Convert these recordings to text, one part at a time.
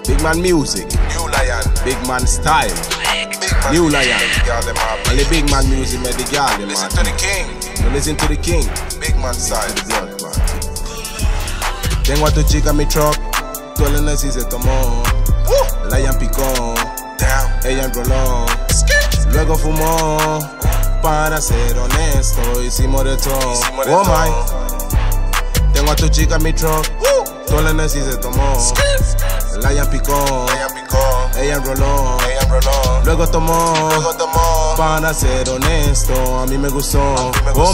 Big man music, New Lion, big man style, New Lion. And the big man music made the girl them Listen to the king, listen to the king. big man style. The blood clot. Tengo a tu chica en mi truck, tú le necesitas tomó. Lion picó, Down, ella enroló, luego fumó. Para ser honesto, hicimos de todo. Hicimos de Oh todo. my. Tengo a tu chica en mi truck, tú le necesitas tomó. Lion picó, Lion picó, ella enroló, ella enroló, luego tomó. luego tomó. Para ser honesto, a mí me gustó. me Oh gustó.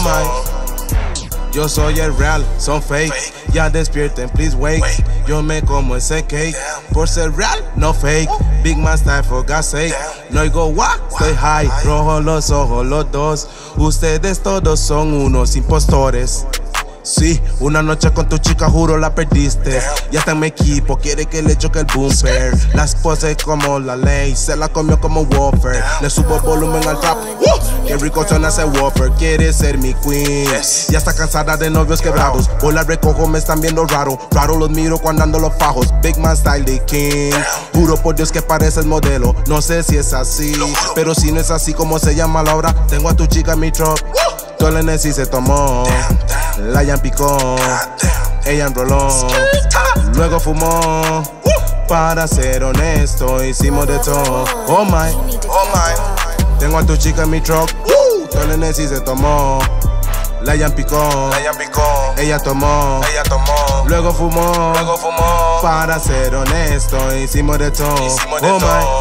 my. Yo soy el real, son fake. Ya despierten, please wake. Yo me como ese cake. Por ser real, no fake. Big man style, for God's sake. No oigo what, estoy high. Rojo los ojos, los dos. Ustedes todos son unos impostores. Sí, una noche con tu chica juro la perdiste. Ya está en mi equipo, quiere que le choque el bumper. La esposa es como la ley, se la comió como Whopper. Le subo volumen al trap, qué rico suena ese Whopper. Quiere ser mi queen, ya está cansada de novios quebrados. Hoy la recojo, me están viendo raro. Raro los miro cuando ando los fajos. Big man style the king. Juro por Dios que parece el modelo. No sé si es así, pero si no es así, ¿cómo se llama la obra? Tengo a tu chica en mi truck, tú le necesitas se tomó. Lion picó, ella enroló, luego fumó. Para ser honesto, hicimos de todo. Oh my, Oh my, tengo a tu chica en mi truck, tú le necesitas se tomó. Lion picó, Lion picó, ella tomó, ella tomó, luego fumó. luego fumó. Para ser honesto, hicimos de todo. Hicimos de Oh todo.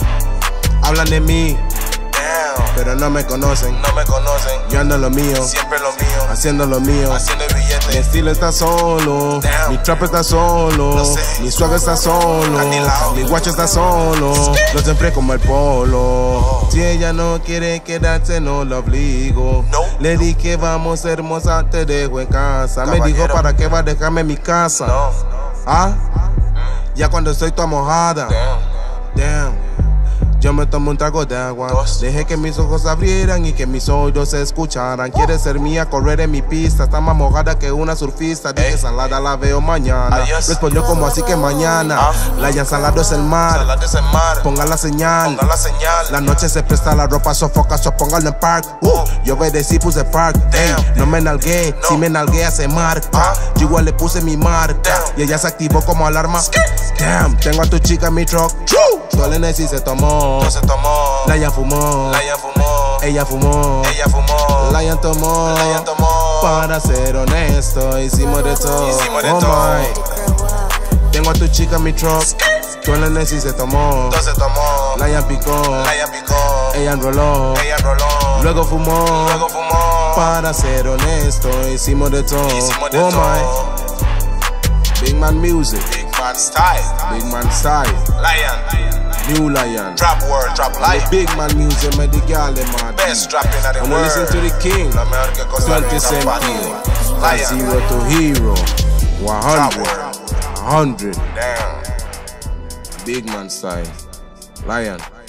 my, hablan de mí, Down, pero no me conocen. no me conocen, Yo ando lo mío, siempre lo mío, haciendo lo mío. haciendo el Mi billete. estilo está solo, mi trap está solo, Lo sé. mi swag está solo, Canilao. mi guacho está solo, lo siempre como el polo. Si ella no quiere quedarse, no la obligo. No. Le di que vamos hermosa, te dejo en casa. Me dijo, Caballero. ¿para qué va a dejarme en mi casa? No, ¿Ah? Ya cuando estoy toda mojada, damn, damn. Yo me tomo un trago de agua. Dos. Dejé que mis ojos se abrieran y que mis oídos se escucharan. Quiere ser mía, correr en mi pista. Está más mojada que una surfista. Dije salada, la veo mañana. Adiós. Respondió como así que mañana. La salado es el mar. salad es el mar, Ponga la señal. ponga la señal. La noche se presta, la ropa sofoca, so póngalo en park. Yo obedecí, puse park. Ey, no me nalgué, si me nalgué se marca. Yo igual le puse mi marca y ella se activó como alarma. Damn, tengo a tu chica en mi truck. Tú le necesitas se tomó. No se tomó, Lion fumó, Lion fumó, ella fumó, ella fumó, Lion tomó. Lion tomó. Para ser honesto, hicimos de todo. Hicimos de Oh todo. my, tengo a tu chica en mi truck. Tú le necesitas se tomó. No se tomó, Lion picó, Lion picó, ella enroló, ella enroló, luego fumó. luego fumó. Para ser honesto, hicimos de todo. Hicimos de Oh todo. my, big man music, Big man style, big man style, Lion, New Lion. drop word, drop lion. Big man music, me the girl them mad. Best dropping of the I'm world. listen to the king. La mejor que Costa 20 Rica, Cent Panama. King. Lion, Zero to hero. 100. word. 100. Damn. Big man style. Lion.